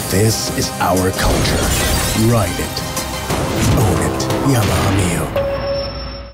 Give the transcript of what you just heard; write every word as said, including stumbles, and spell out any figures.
This is our culture. Ride it. Own it. Yamaha.